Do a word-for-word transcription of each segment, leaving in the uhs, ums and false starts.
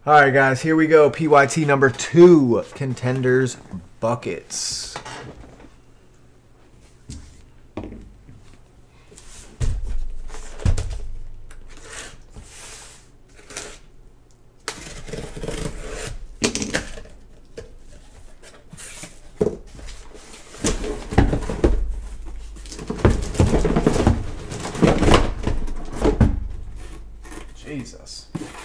All right, guys, here we go. P Y T number two, Contenders Buckets. Jesus.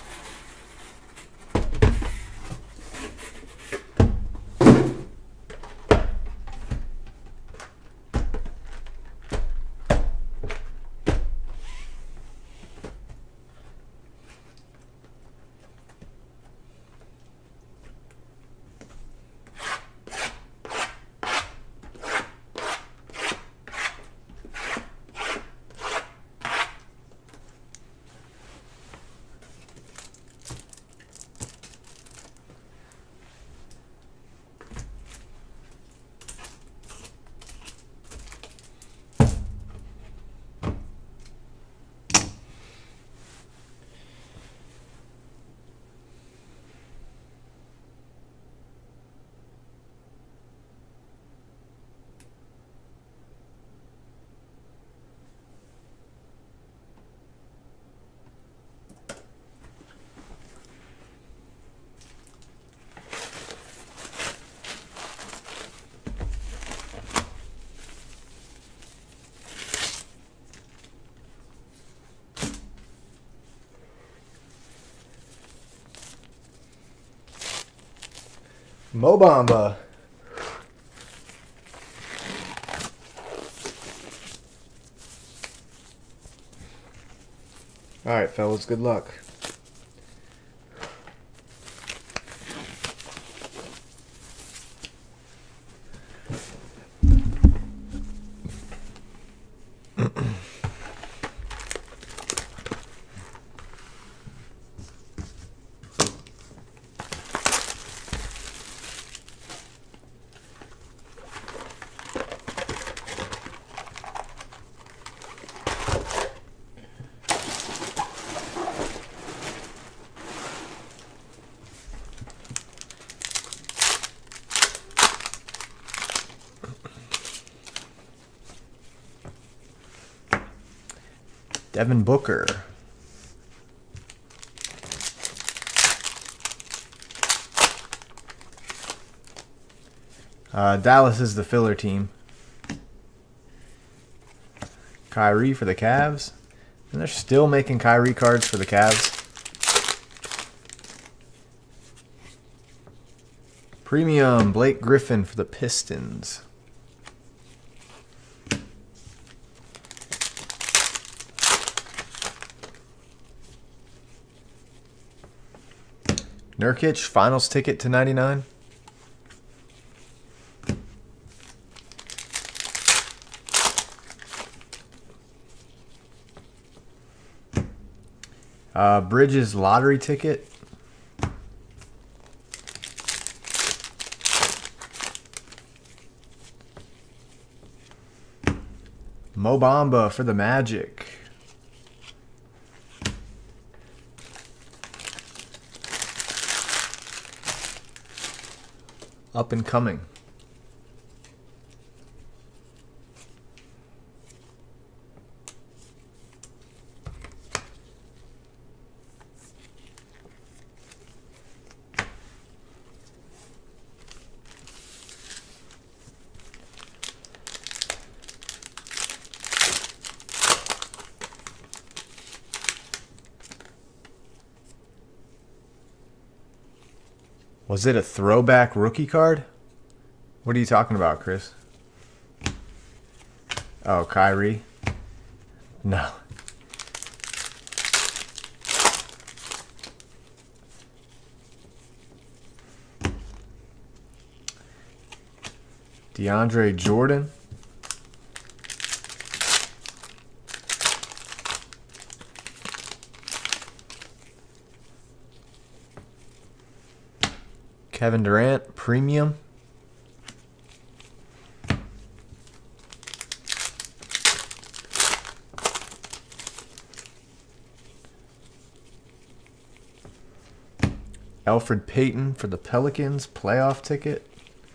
Mo Bamba. All right, fellas, good luck. Devin Booker. Uh, Dallas is the filler team. Kyrie for the Cavs. And they're still making Kyrie cards for the Cavs. Premium, Blake Griffin for the Pistons. Nurkic, finals ticket to ninety-nine. Uh, Bridges, lottery ticket. Mo Bamba for the Magic. Up and coming. Was it a throwback rookie card? What are you talking about, Chris? Oh, Kyrie? No. DeAndre Jordan. Kevin Durant, premium. Elfrid Payton for the Pelicans, playoff ticket.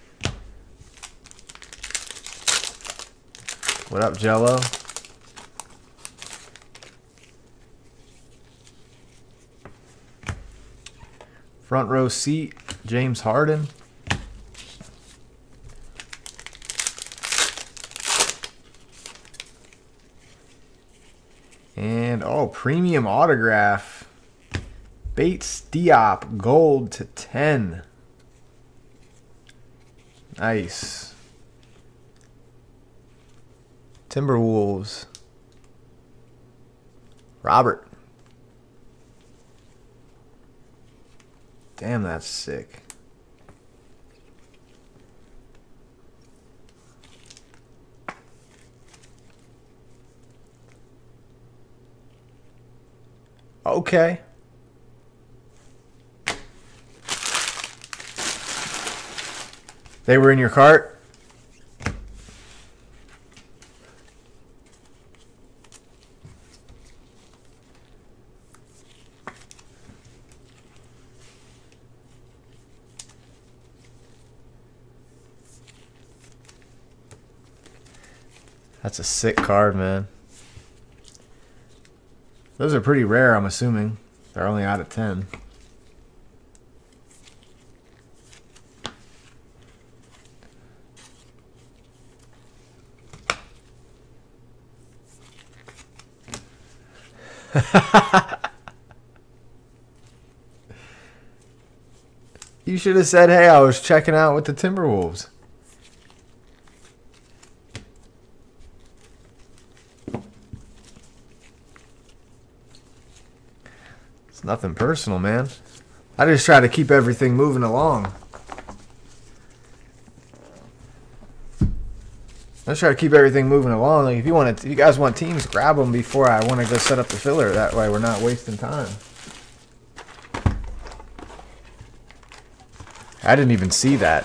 What up, Jello? Front row seat, James Harden. And, oh, premium autograph. Bates Diop, gold to ten. Nice. Timberwolves. Robert. Damn, that's sick. Okay. They were in your cart? That's a sick card, man. Those are pretty rare, I'm assuming. They're only out of ten. You should have said, hey, I was checking out with the Timberwolves. It's nothing personal, man. I just try to keep everything moving along. I just try to keep everything moving along. Like if you want to, if you guys want teams, grab them before I want to go set up the filler. That way we're not wasting time. I didn't even see that.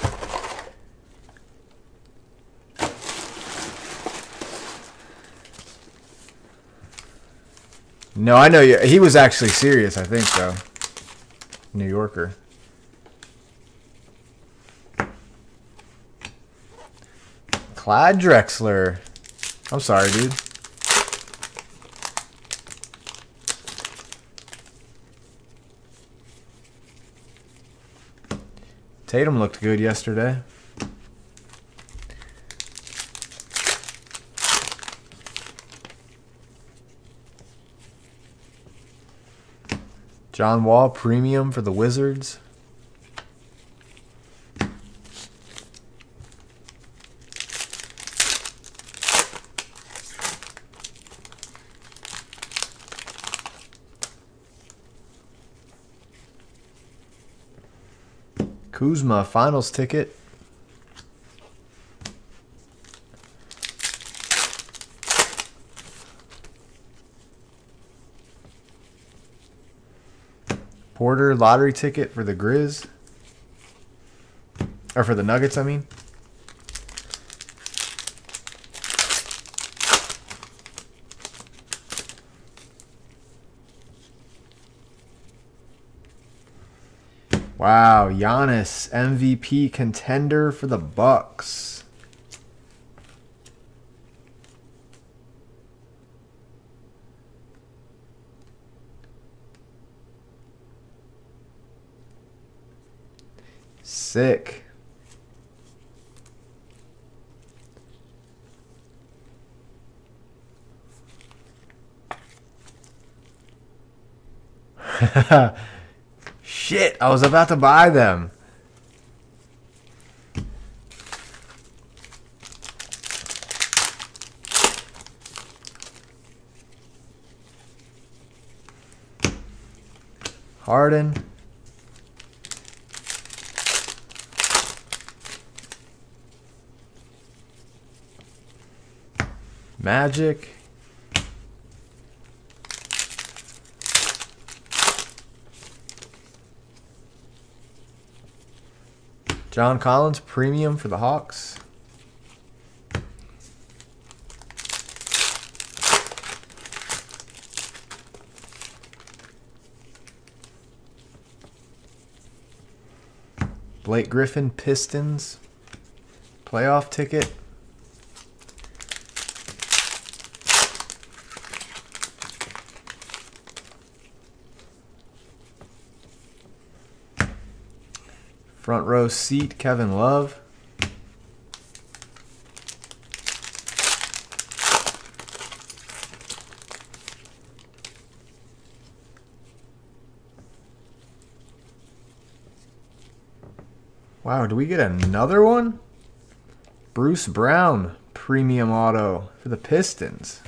No, I know you. He was actually serious, I think, though. New Yorker. Clyde Drexler. I'm sorry, dude. Tatum looked good yesterday. John Wall, premium for the Wizards. Kuzma, finals ticket. Porter, lottery ticket for the Grizz. Or for the Nuggets, I mean. Wow, Giannis, M V P contender for the Bucks. Sick. Shit, I was about to buy them. Harden. Magic. John Collins, premium for the Hawks. Blake Griffin, Pistons. Playoff ticket. Front row seat, Kevin Love. Wow, do we get another one? Bruce Brown, premium auto for the Pistons.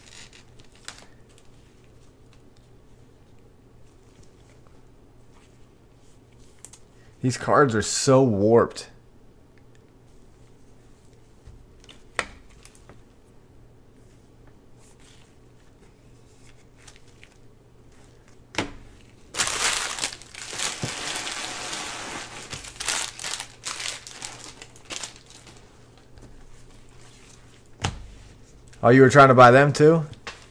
These cards are so warped. Oh, you were trying to buy them too?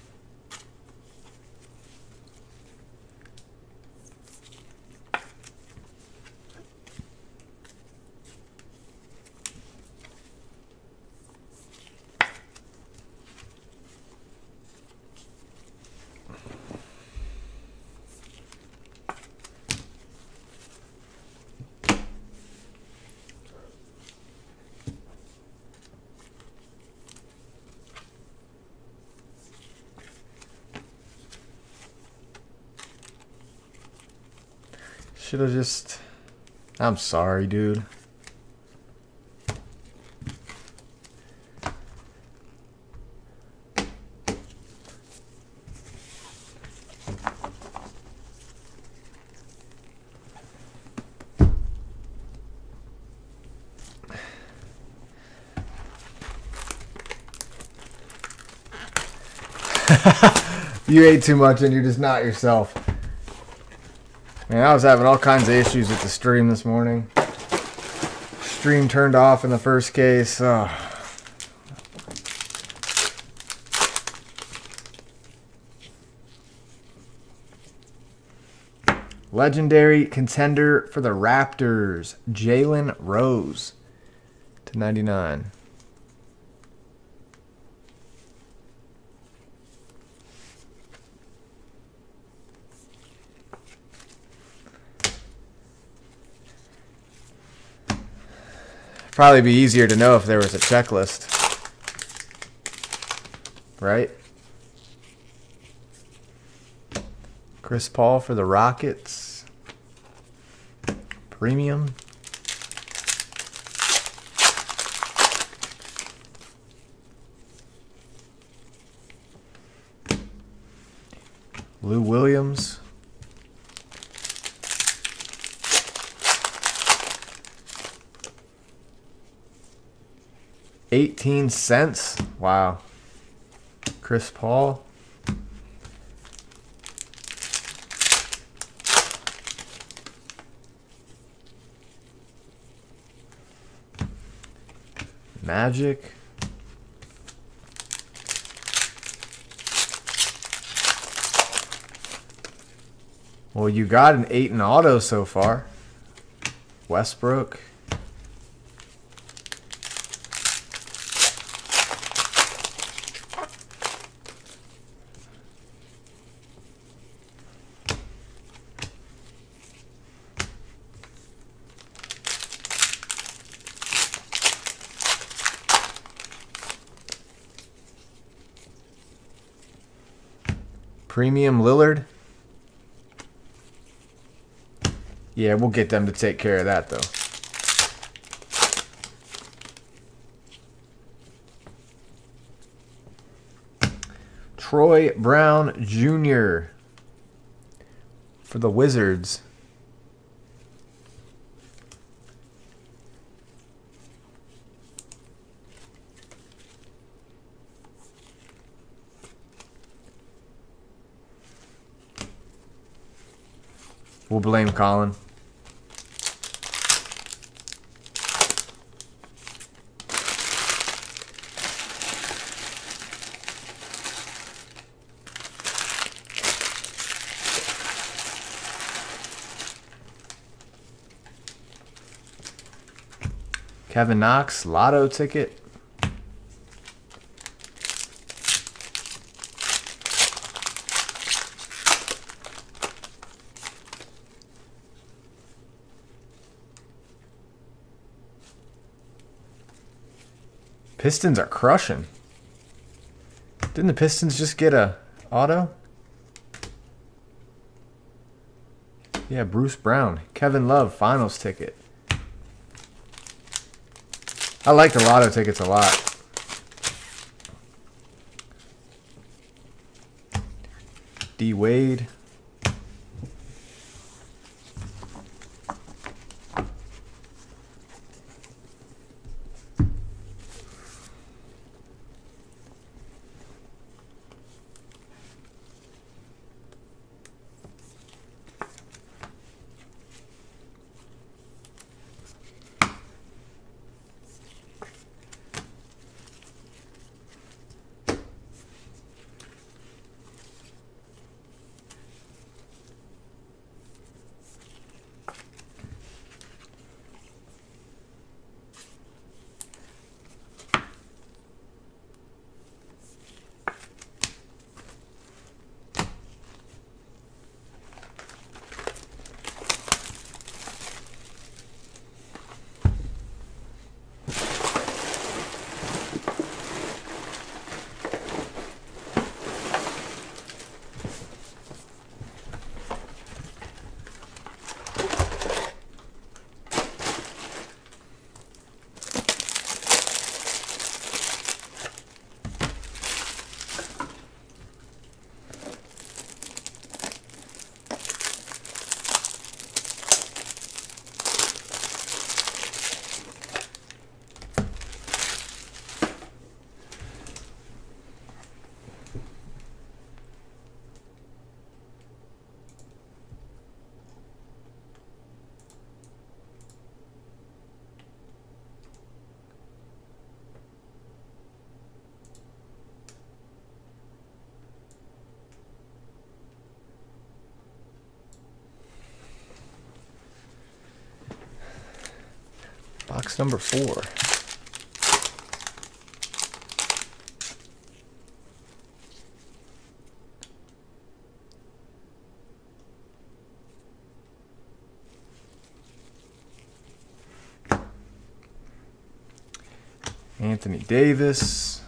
Should have just... I'm sorry, dude. You ate too much and you're just not yourself. Man, I was having all kinds of issues with the stream this morning. Stream turned off in the first case. Oh. Legendary contender for the Raptors, Jalen Rose to ninety-nine. Probably be easier to know if there was a checklist, right? Chris Paul for the Rockets, premium. Lou Williams. eighteen cents. Wow. Chris Paul. Magic. Well, you got an eight in auto so far. Westbrook. Premium Lillard. Yeah, we'll get them to take care of that, though. Troy Brown Junior for the Wizards. We'll blame Colin. Kevin Knox, lotto ticket. Pistons are crushing. Didn't the Pistons just get a auto? Yeah, Bruce Brown. Kevin Love, finals ticket. I like the lotto tickets a lot. D Wade. Box number four. Anthony Davis.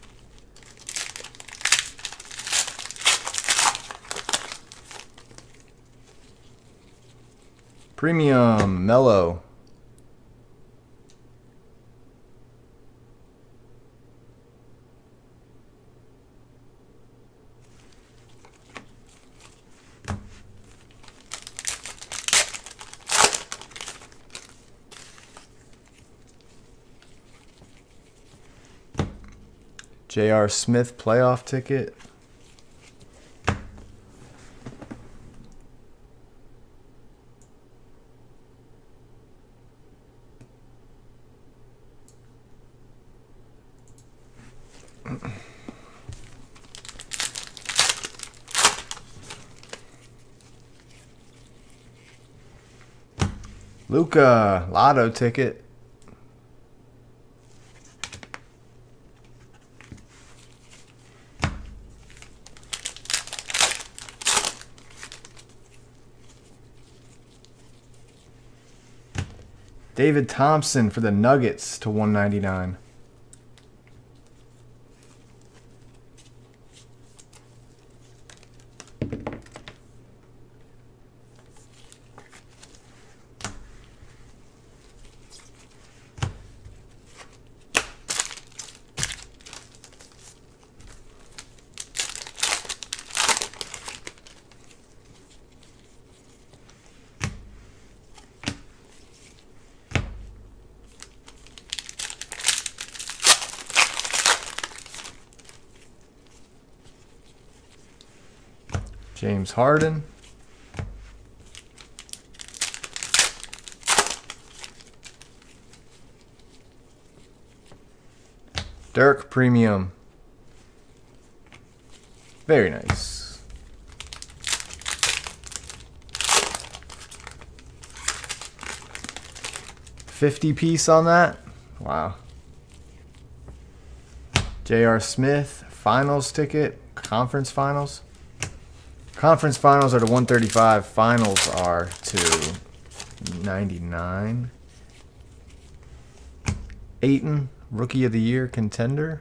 Premium Mellow. J R. Smith playoff ticket. Luka lotto ticket. David Thompson for the Nuggets to one ninety-nine. James Harden. Dirk Premium. Very nice. fifty piece on that. Wow. J R. Smith, finals ticket, conference finals. Conference finals are to one thirty-five. Finals are to ninety-nine. Ayton, Rookie of the Year contender.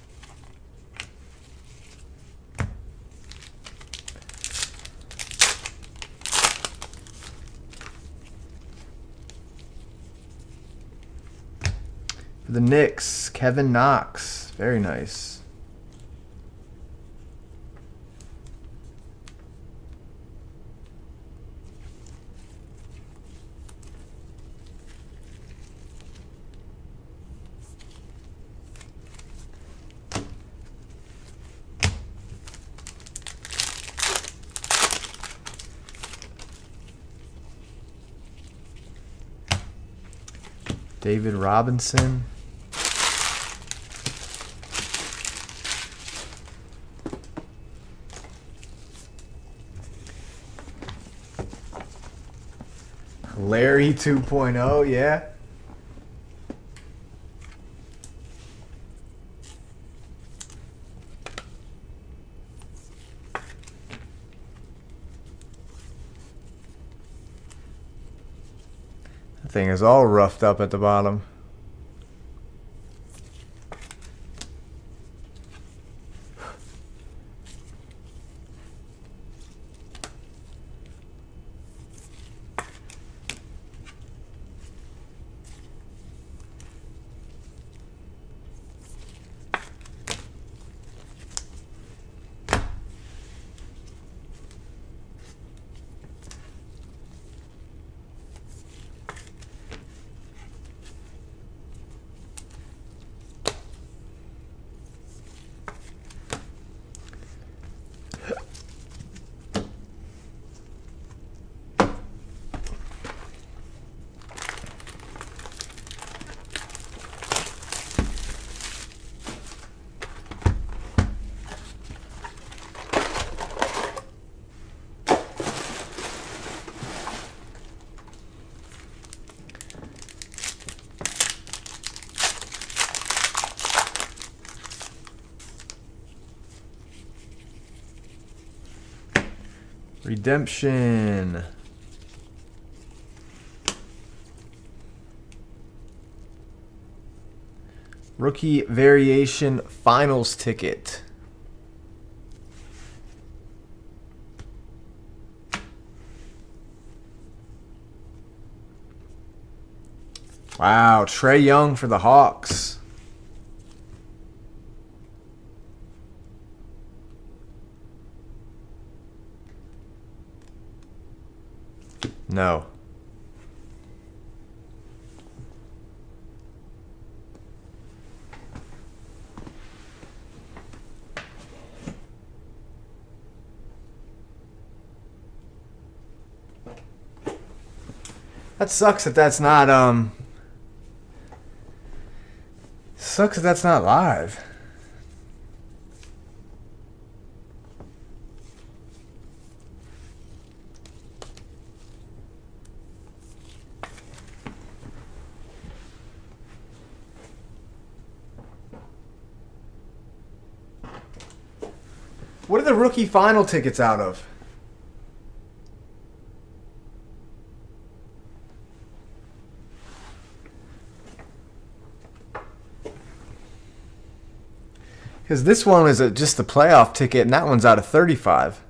For the Knicks, Kevin Knox. Very nice. David Robinson. Larry two point oh, yeah. The thing is all roughed up at the bottom. Redemption. Rookie variation finals ticket. Wow, Trae Young for the Hawks. No. That sucks that that's not, um... Sucks that that's not live. What are the rookie final tickets out of? Because this one is a, just the playoff ticket, and that one's out of thirty-five.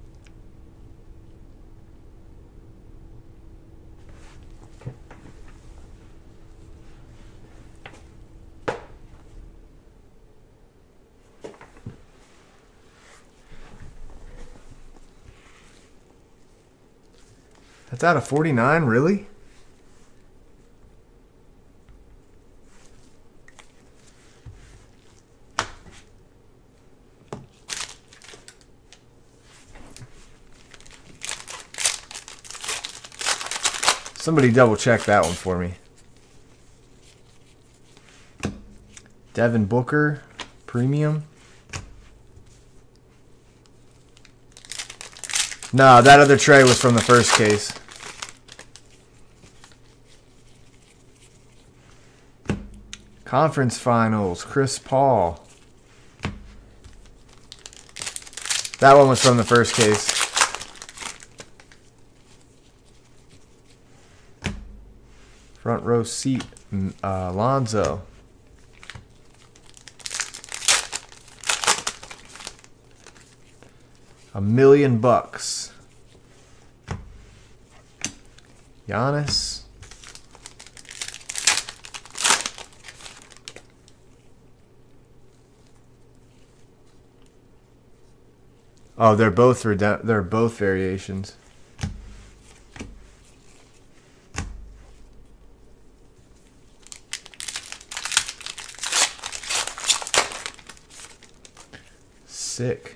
That's out of forty-nine, really? Somebody double check that one for me. Devin Booker, premium. No, that other tray was from the first case. Conference Finals, Chris Paul. That one was from the first case. Front row seat, uh, Lonzo. A million bucks. Giannis. Oh, they're both redem- they're both variations. Sick.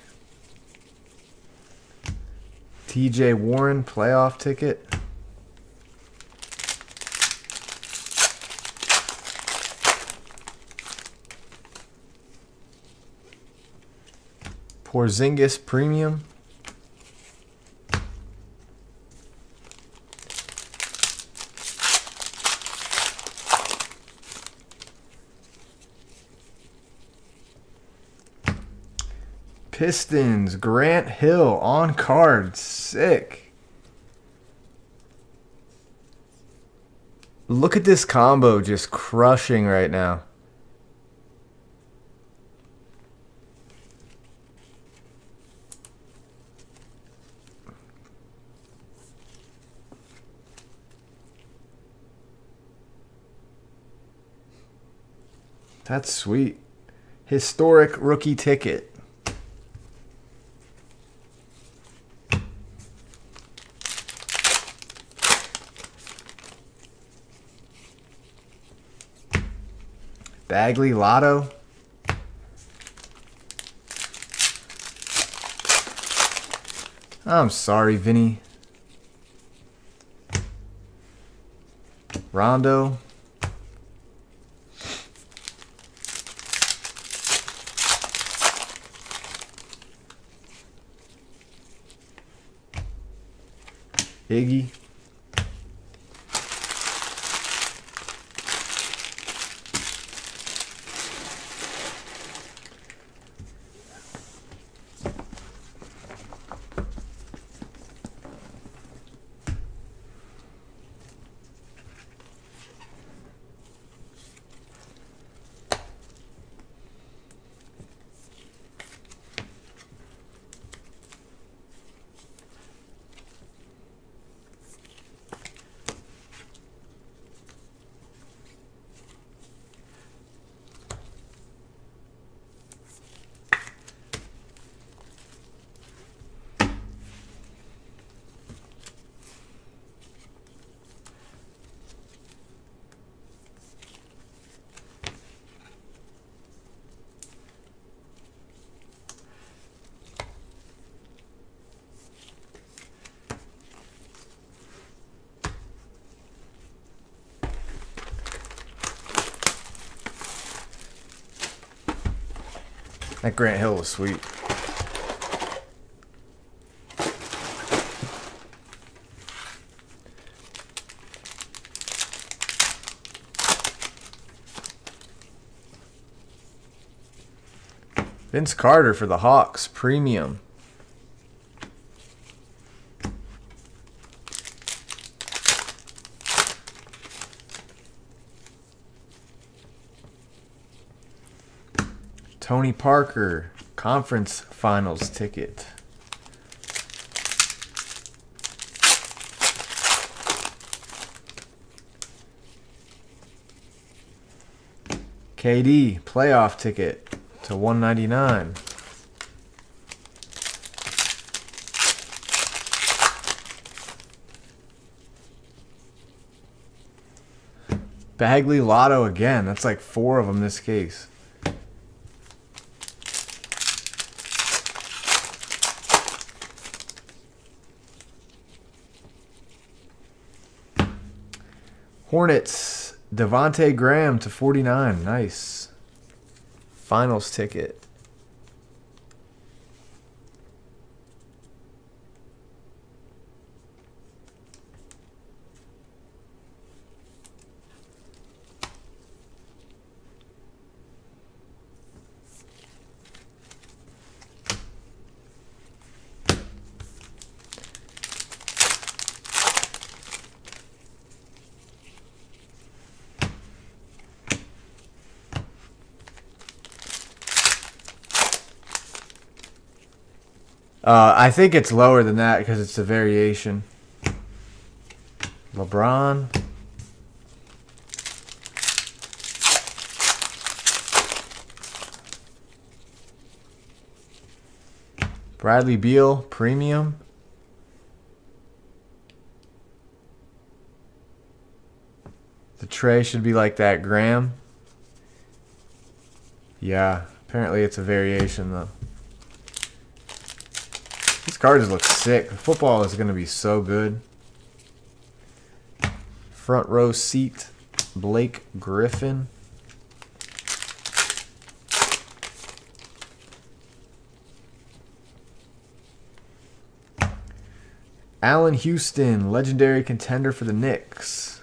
T J Warren playoff ticket. Porzingis premium. Pistons, Grant Hill on card. Sick. Look at this combo just crushing right now. That's sweet. Historic rookie ticket. Bagley Lotto. I'm sorry, Vinny. Rondo. Iggy. That Grant Hill was sweet. Vince Carter for the Hawks, premium. Tony Parker, conference finals ticket. K D, playoff ticket to one ninety-nine. Bagley Lotto again. That's like four of them this case. Hornets, Devontae Graham to forty-nine. Nice. Finals ticket. Uh, I think it's lower than that because it's a variation. LeBron. Bradley Beal, premium. The tray should be like that, Graham. Yeah, apparently it's a variation though. These cards look sick. Football is going to be so good. Front row seat, Blake Griffin. Allen Houston, legendary contender for the Knicks.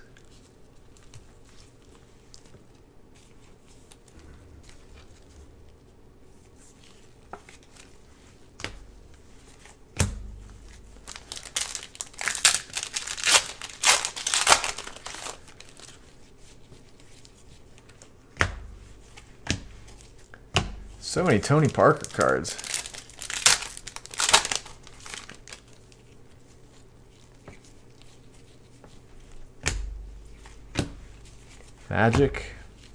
So many Tony Parker cards. Magic.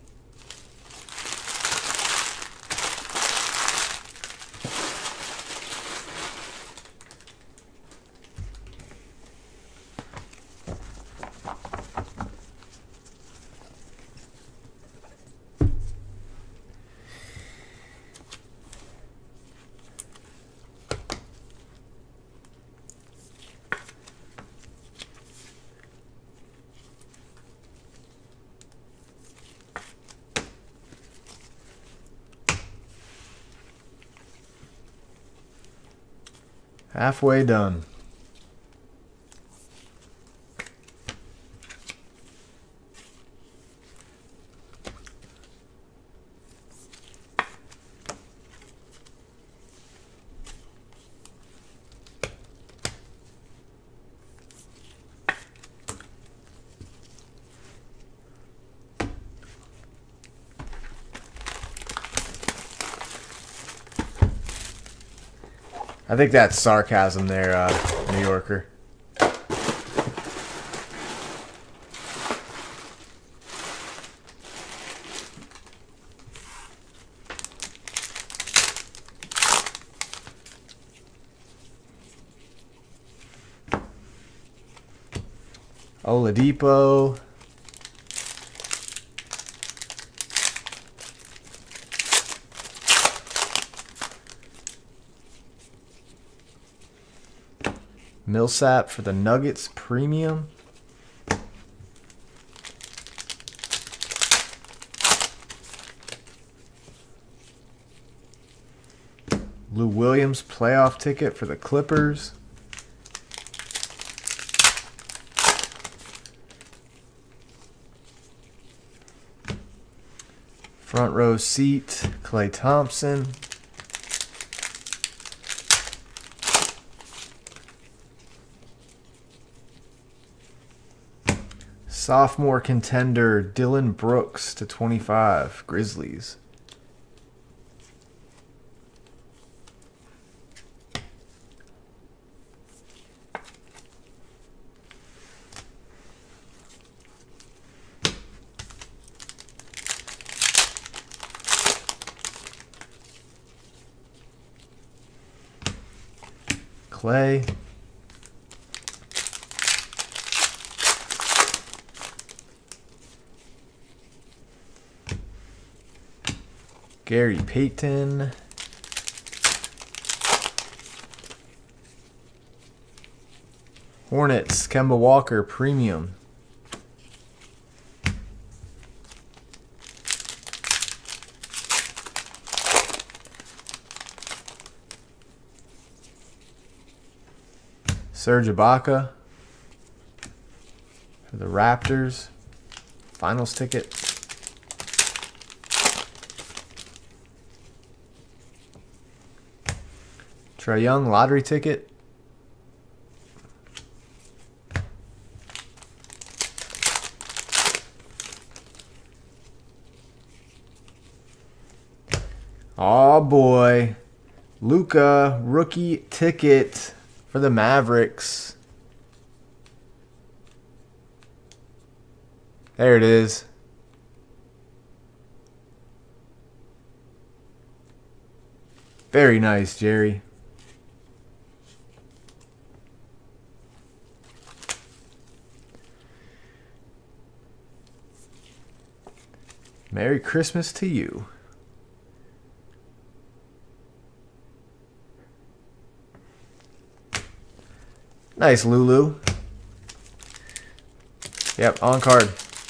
Halfway done. I think that's sarcasm there, uh, New Yorker. Oladipo. Millsap for the Nuggets, premium. Lou Williams, playoff ticket for the Clippers. Front row seat, Klay Thompson. Sophomore contender Dylan Brooks to twenty-five, Grizzlies. Clay. Gary Payton. Hornets, Kemba Walker, premium. Serge Ibaka for the Raptors. Finals ticket. Trae Young, lottery ticket. Oh boy. Luka, rookie ticket for the Mavericks. There it is. Very nice, Jerry. Merry Christmas to you. Nice, Lulu. Yep, on card.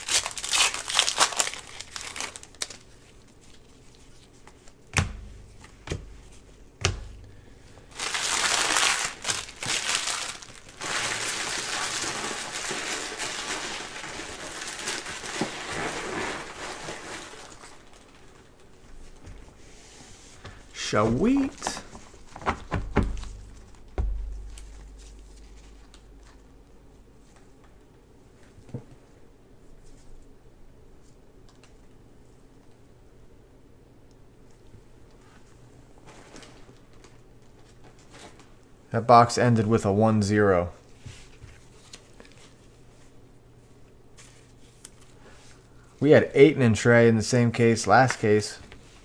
Sweet. That box ended with a one zero. We had Ayton and Trey in the same case last case.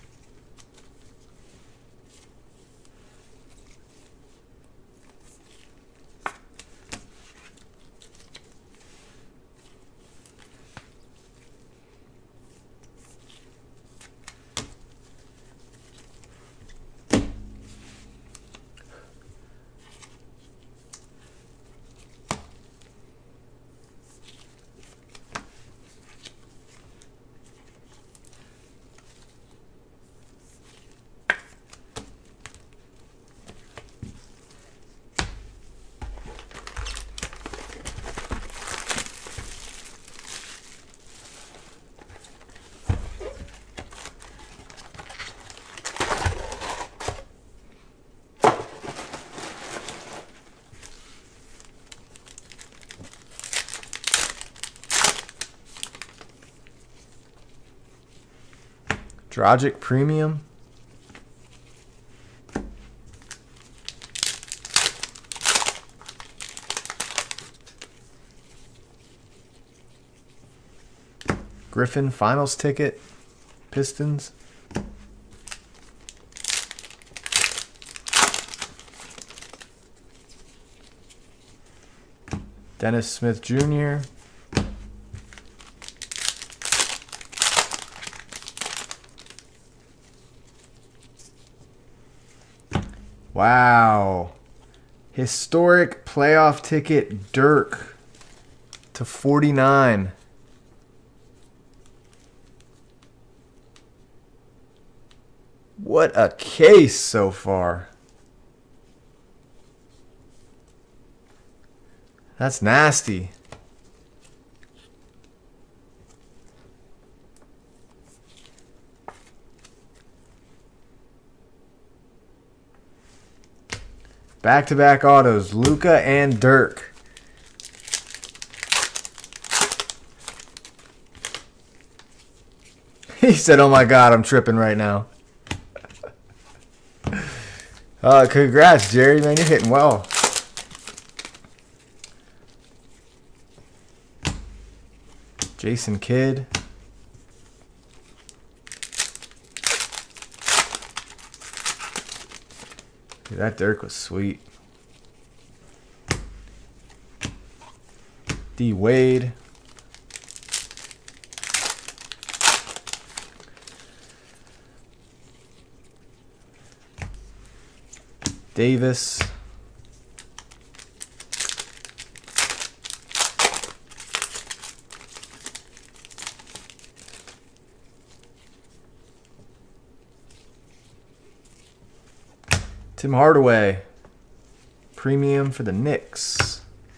Dragic Premium. Griffin Finals ticket. Pistons. Dennis Smith Junior Wow. Historic playoff ticket, Dirk to forty-nine. What a case so far. That's nasty. Back-to-back autos, Luka and Dirk. He said, oh my God, I'm tripping right now. uh, congrats, Jerry, man, you're hitting well. Jason Kidd. Dude, that Dirk was sweet. D Wade. Davis. Tim Hardaway, premium for the Knicks.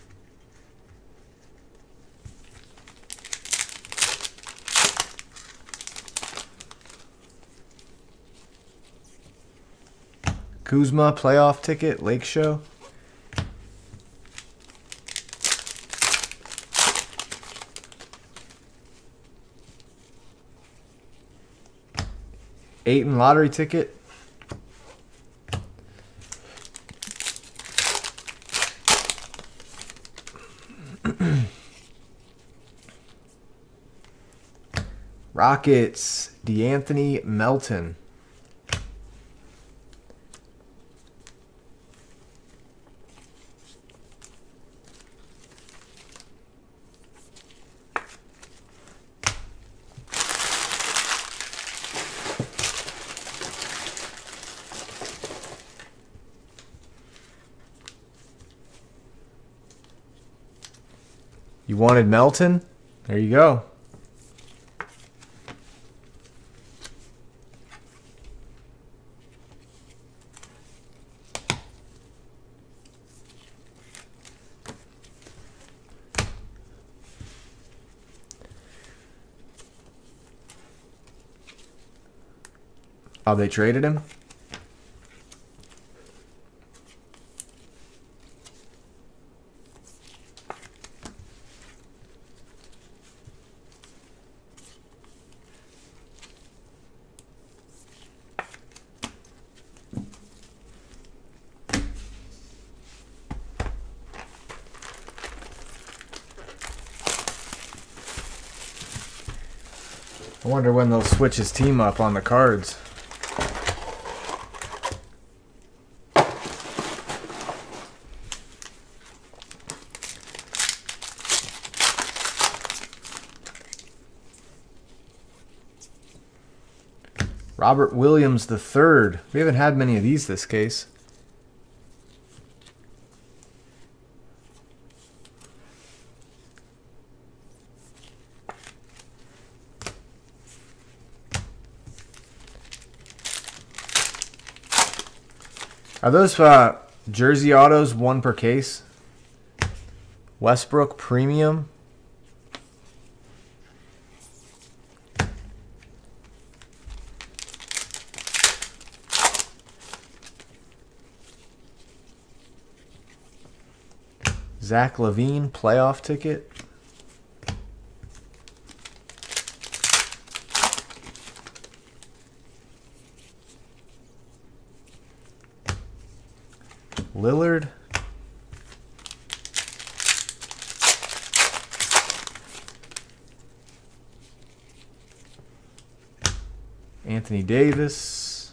Kuzma, playoff ticket, Lake Show. Ayton lottery ticket. Rockets, DeAnthony Melton. You wanted Melton? There you go. Oh, they traded him? I wonder when they'll switch his team up on the cards. Robert Williams the third. We haven't had many of these this case. Are those uh, jersey autos one per case? Westbrook Premium. Zach LaVine playoff ticket. Lillard. Anthony Davis.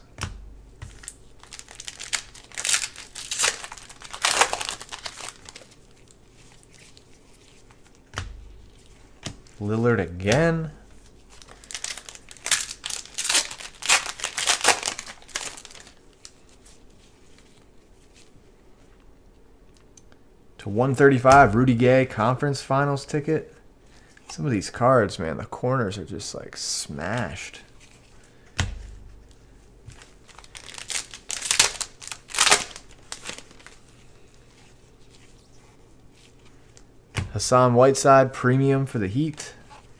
Lillard again. To one thirty-five, Rudy Gay conference finals ticket. Some of these cards, man, the corners are just like smashed. Hassan Whiteside premium for the Heat.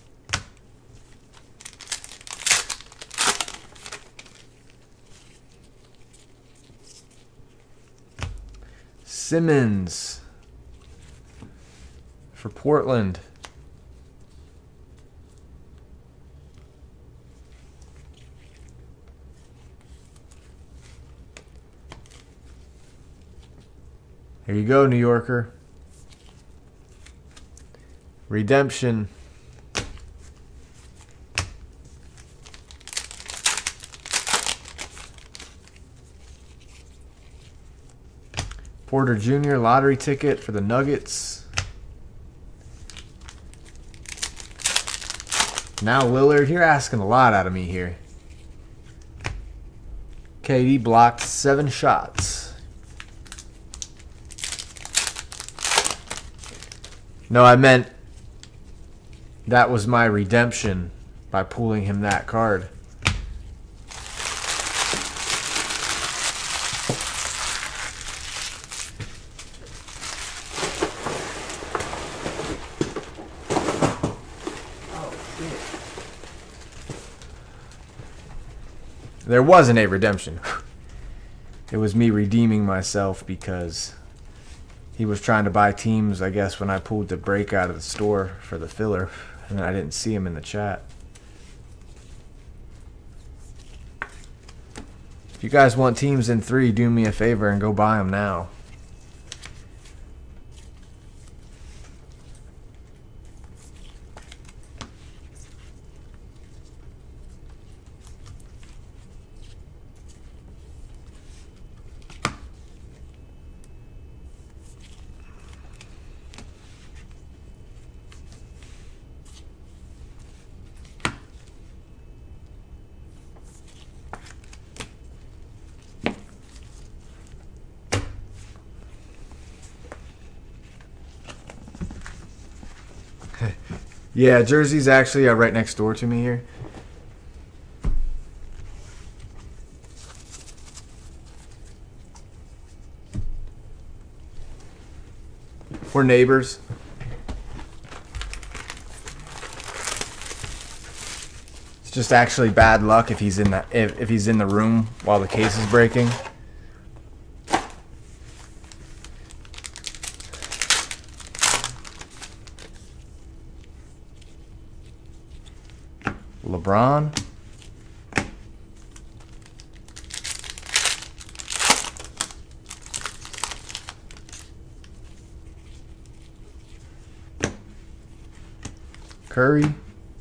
Simmons for Portland. Here you go, New Yorker. Redemption. Porter Junior lottery ticket for the Nuggets. Now Lillard, you're asking a lot out of me here. K D blocked seven shots. No, I meant that was my redemption by pulling him that card. There wasn't a redemption. It was me redeeming myself because he was trying to buy teams, I guess, when I pulled the break out of the store for the filler, and I didn't see him in the chat. If you guys want teams in three, do me a favor and go buy them now. Yeah, Jersey's actually uh, right next door to me here. We're neighbors. It's just actually bad luck if he's in the if, if he's in the room while the case is breaking. LeBron. Curry.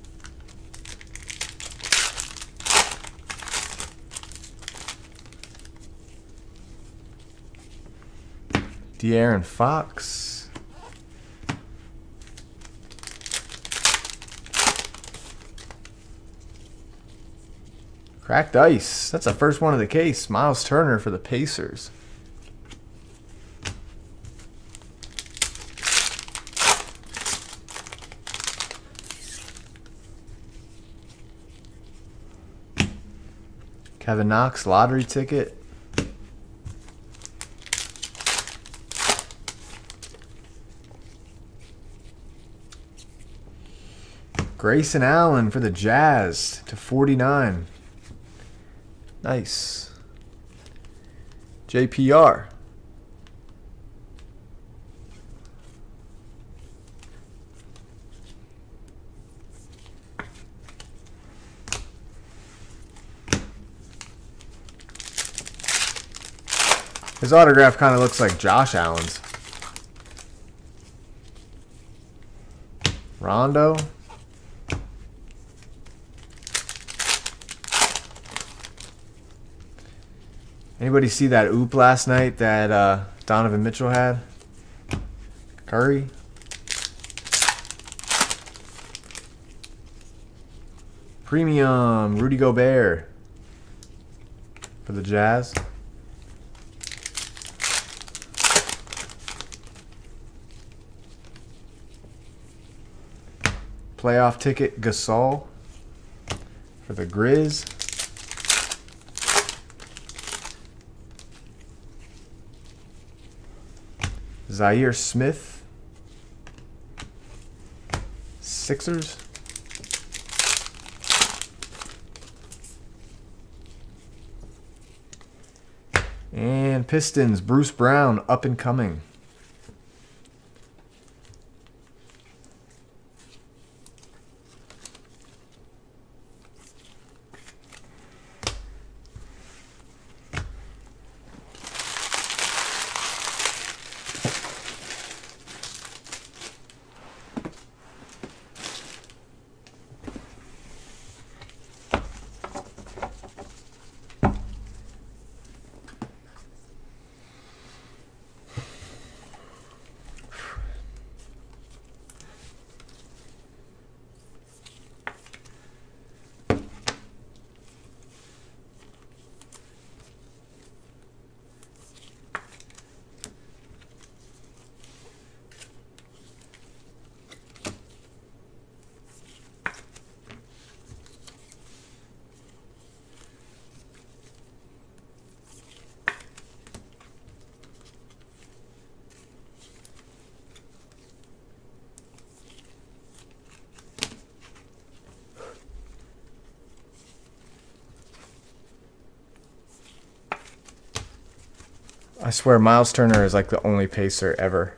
De'Aaron Fox. Cracked ice. That's the first one of the case. Miles Turner for the Pacers. Kevin Knox lottery ticket. Grayson Allen for the Jazz to forty-nine. Nice. J P R. His autograph kind of looks like Josh Allen's. Rondo. Anybody see that oop last night that uh, Donovan Mitchell had? Curry. Premium Rudy Gobert for the Jazz. Playoff ticket Gasol for the Grizz. Zaire Smith, Sixers. And Pistons, Bruce Brown, up and coming. I swear Miles Turner is like the only Pacer ever.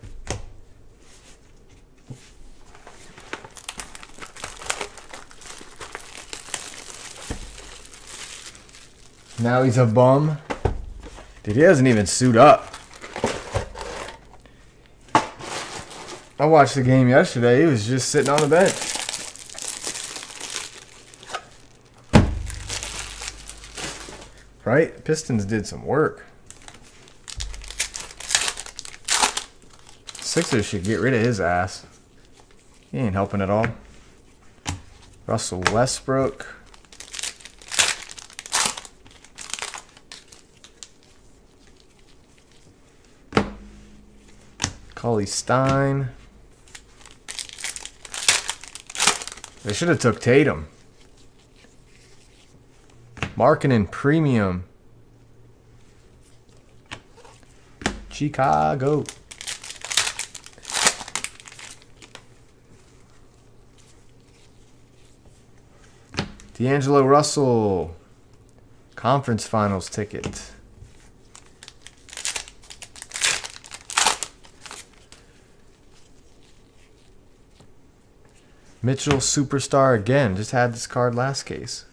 Now he's a bum. Dude, he doesn't even suit up. I watched the game yesterday. He was just sitting on the bench. Right? Pistons did some work. Sixers should get rid of his ass. He ain't helping at all. Russell Westbrook. Cauley Stein. They should have took Tatum. Markkanen premium. Chicago. D'Angelo Russell. Conference Finals ticket. Mitchell Superstar again. Just had this card last case.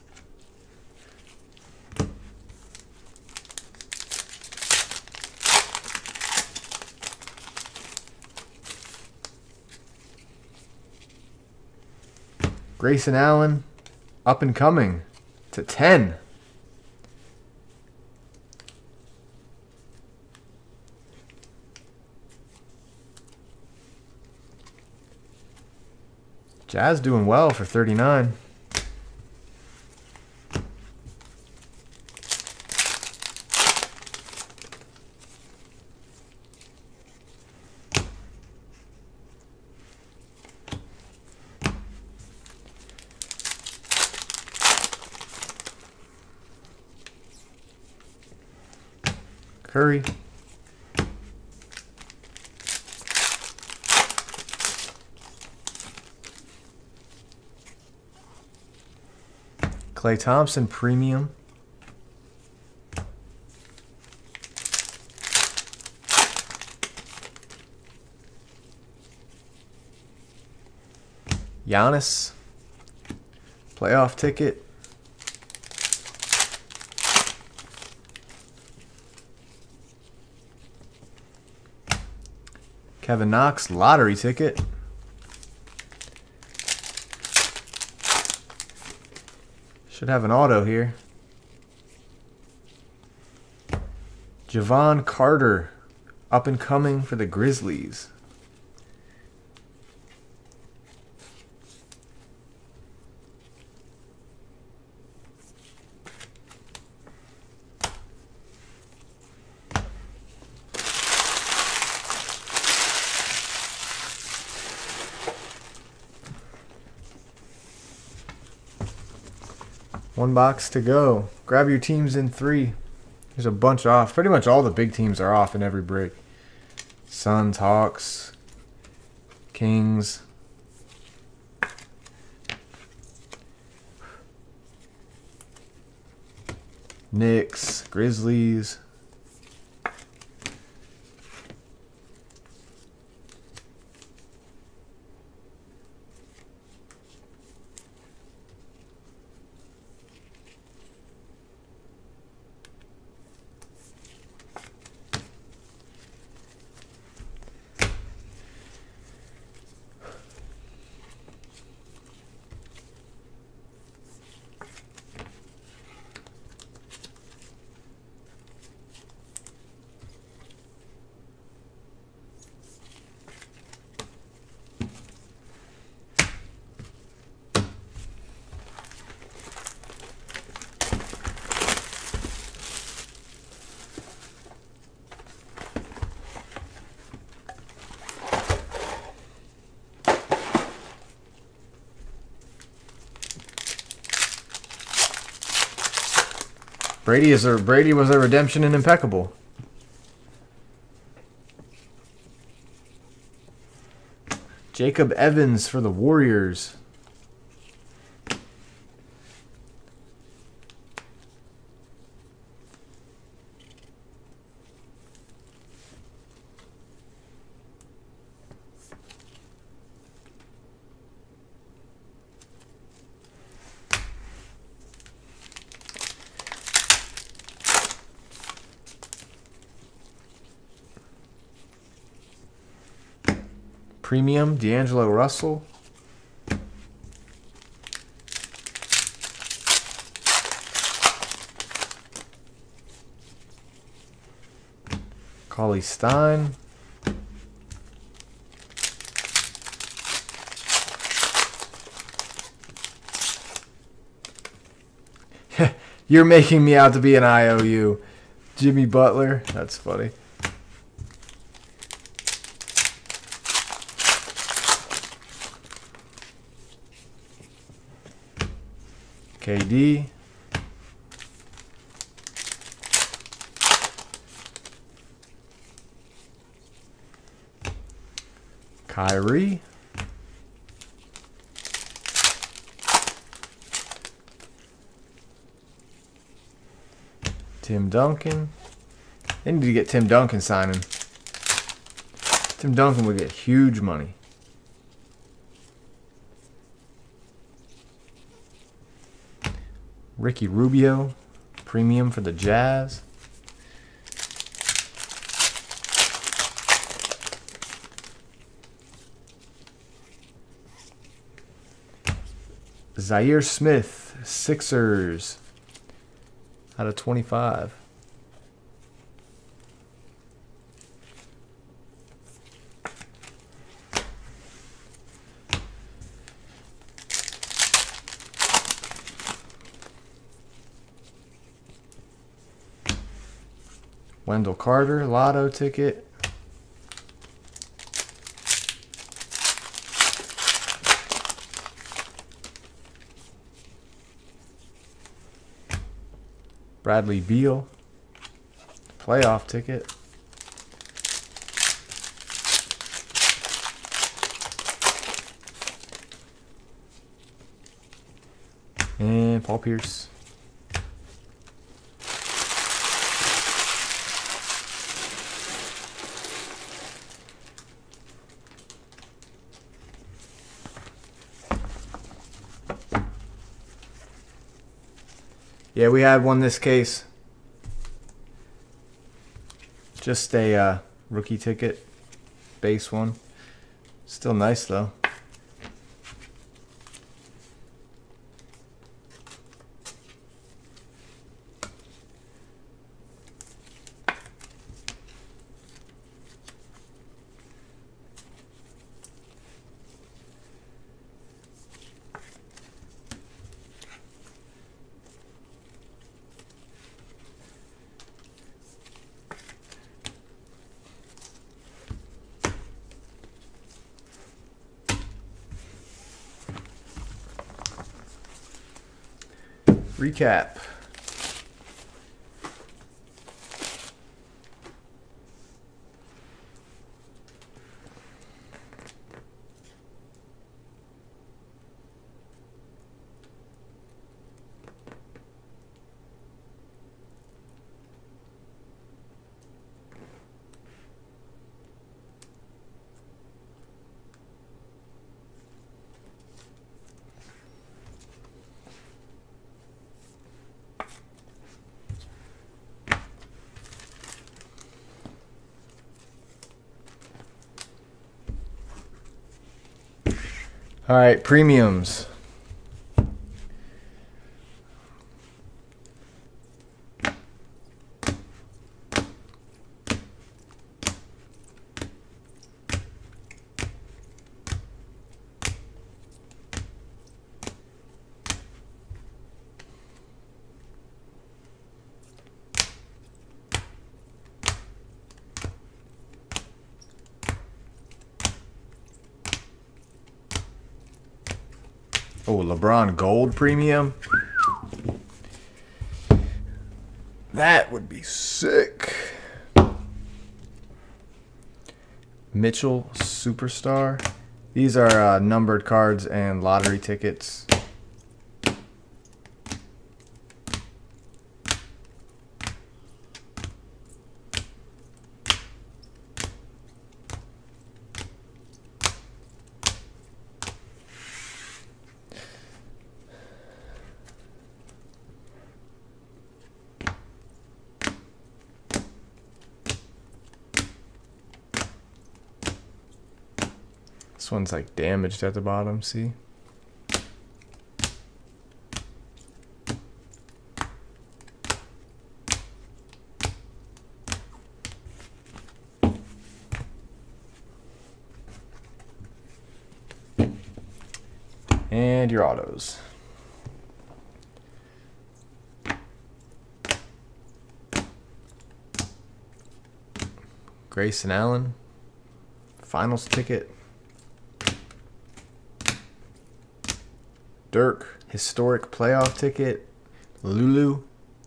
Grayson Allen, up and coming to ten. Jazz doing well for thirty-nine. Curry. Klay Thompson premium. Giannis. Playoff ticket. Kevin Knox lottery ticket. Should have an auto here. Javon Carter, up and coming for the Grizzlies. One box to go. Grab your teams in three. There's a bunch off. Pretty much all the big teams are off in every break. Suns, Hawks, Kings. Knicks, Grizzlies. Brady is a Brady was a redemption and impeccable. Jacob Evans for the Warriors. Premium, D'Angelo Russell. Cauley Stein. You're making me out to be an I O U. Jimmy Butler. That's funny. K D. Kyrie. Tim Duncan. They need to get Tim Duncan signing. Tim Duncan would get huge money. Ricky Rubio, premium for the Jazz. Zaire Smith, Sixers, out of twenty-five. Wendell Carter, lotto ticket. Bradley Beal, playoff ticket. And Paul Pierce. Yeah, we had one this case. Just a uh, rookie ticket, base one. Still nice though. Recap. All right, premiums. Oh, LeBron Gold premium. That would be sick. Mitchell Superstar. These are uh, numbered cards and lottery tickets. This one's like damaged at the bottom, see? And your autos. Grayson Allen, finals ticket. Dirk, historic playoff ticket. Lulu.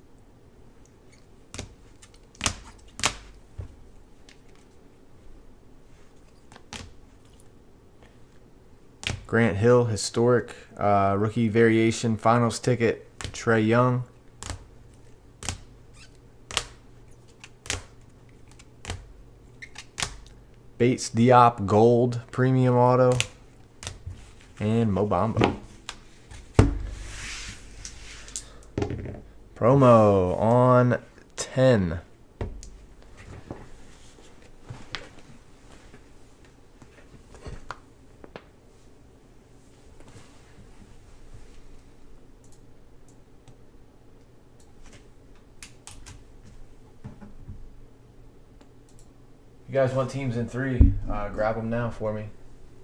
Grant Hill, historic uh, rookie variation finals ticket. Trae Young. Bates Diop gold premium auto. And Mo Bamba. Promo on ten. You guys want teams in three? Uh, grab them now for me.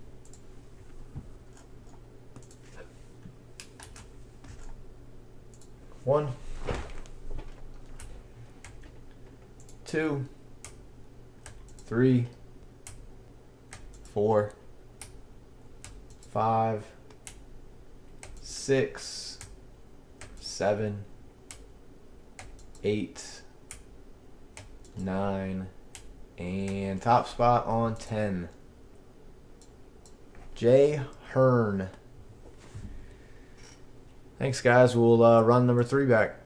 One, two, three, four, five, six, seven, eight, nine, and top spot on ten. Jay Hearn. Thanks, guys. We'll uh, run number three back.